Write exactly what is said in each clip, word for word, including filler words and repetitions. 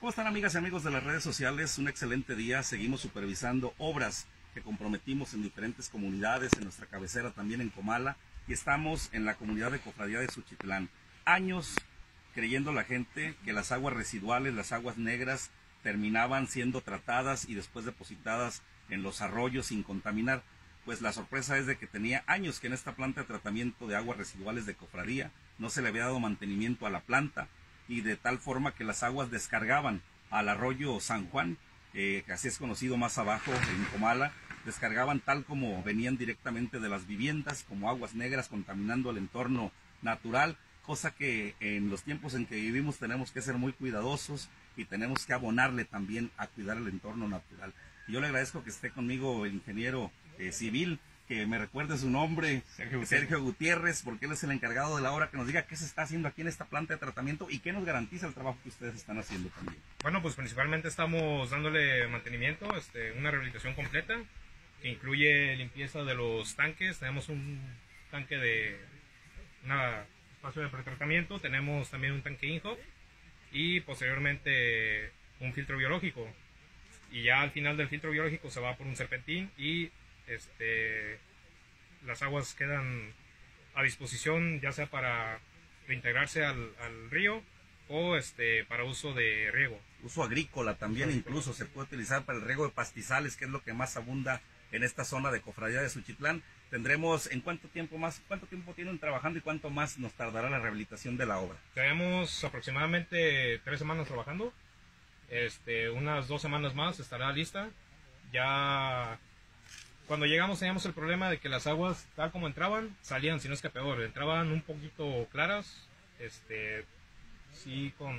¿Cómo están, amigas y amigos de las redes sociales? Un excelente día. Seguimos supervisando obras que comprometimos en diferentes comunidades, en nuestra cabecera también en Comala, y estamos en la comunidad de Cofradía de Suchitlán. Años creyendo la gente que las aguas residuales, las aguas negras, terminaban siendo tratadas y después depositadas en los arroyos sin contaminar. Pues la sorpresa es de que tenía años que en esta planta de tratamiento de aguas residuales de Cofradía no se le había dado mantenimiento a la planta, y de tal forma que las aguas descargaban al arroyo San Juan, eh, que así es conocido más abajo en Comala, descargaban tal como venían directamente de las viviendas, como aguas negras, contaminando el entorno natural, cosa que en los tiempos en que vivimos tenemos que ser muy cuidadosos y tenemos que abonarle también a cuidar el entorno natural. Y yo le agradezco que esté conmigo el ingeniero eh, civil, que me recuerde su nombre, Sergio Gutiérrez. Sergio Gutiérrez, porque él es el encargado de la obra, que nos diga qué se está haciendo aquí en esta planta de tratamiento y qué nos garantiza el trabajo que ustedes están haciendo también. Bueno, pues principalmente estamos dándole mantenimiento, este, una rehabilitación completa, que incluye limpieza de los tanques. Tenemos un tanque de un espacio de pretratamiento, tenemos también un tanque INJOC y posteriormente un filtro biológico. Y ya al final del filtro biológico se va por un serpentín y este, las aguas quedan a disposición, ya sea para reintegrarse al, al río o este, para uso de riego. Uso agrícola también, uso incluso agrícola. Se puede utilizar para el riego de pastizales, que es lo que más abunda en esta zona de Cofradía de Suchitlán. Tendremos, ¿en cuánto tiempo más, cuánto tiempo tienen trabajando y cuánto más nos tardará la rehabilitación de la obra? Tenemos aproximadamente tres semanas trabajando, este, unas dos semanas más estará lista. Ya cuando llegamos teníamos el problema de que las aguas, tal como entraban, salían, si no es que peor, entraban un poquito claras, este, sí con,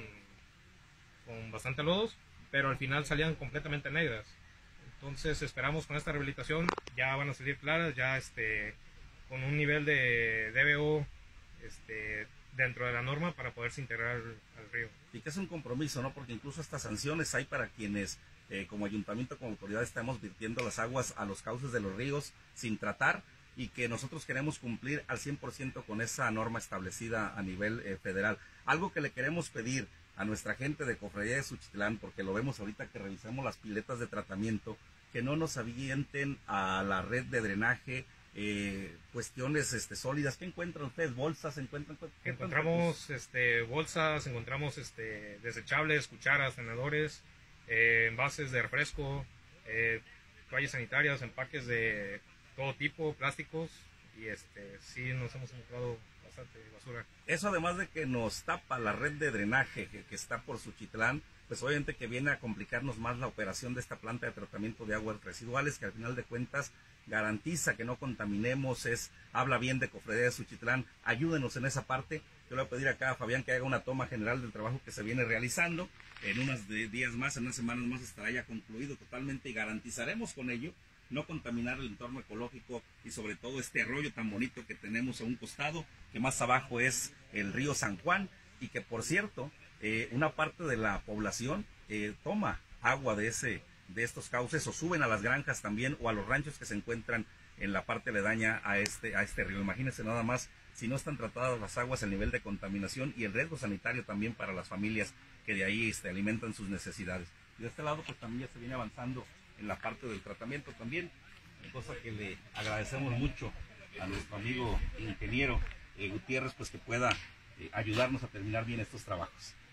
con bastante lodos, pero al final salían completamente negras. Entonces esperamos con esta rehabilitación ya van a salir claras, ya este, con un nivel de D B O este, dentro de la norma para poderse integrar al, al río. Y que es un compromiso, ¿no? Porque incluso estas sanciones hay para quienes eh, como ayuntamiento, como autoridad, estamos virtiendo las aguas a los cauces de los ríos sin tratar, y que nosotros queremos cumplir al cien por ciento con esa norma establecida a nivel eh, federal. Algo que le queremos pedir a nuestra gente de Cofradía de Suchitlán, porque lo vemos ahorita que revisamos las piletas de tratamiento, que no nos avienten a la red de drenaje eh, cuestiones este, sólidas. ¿Qué encuentran ustedes? ¿Bolsas? ¿Encuentran? ¿Qué encontramos este, bolsas, encontramos este, desechables, cucharas, tenedores, eh, envases de refresco, eh, toallas sanitarias, empaques de todo tipo, plásticos, y este, sí nos hemos encontrado bastante basura. Eso, además de que nos tapa la red de drenaje que, que está por Suchitlán, pues obviamente que viene a complicarnos más la operación de esta planta de tratamiento de aguas residuales, que al final de cuentas garantiza que no contaminemos, es habla bien de Cofradía de Suchitlán. Ayúdenos en esa parte. Yo le voy a pedir acá a Fabián que haga una toma general del trabajo que se viene realizando. En unos días más, en unas semanas más estará ya concluido totalmente, y garantizaremos con ello no contaminar el entorno ecológico y sobre todo este arroyo tan bonito que tenemos a un costado, que más abajo es el río San Juan, y que por cierto eh, una parte de la población eh, toma agua de ese de estos cauces, o suben a las granjas también, o a los ranchos que se encuentran en la parte aledaña a este a este río. Imagínense nada más si no están tratadas las aguas, el nivel de contaminación y el riesgo sanitario también para las familias que de ahí este, alimentan sus necesidades. Y de este lado pues también ya se viene avanzando en la parte del tratamiento también, cosa que le agradecemos mucho a nuestro amigo ingeniero eh, Gutiérrez, pues que pueda eh, ayudarnos a terminar bien estos trabajos.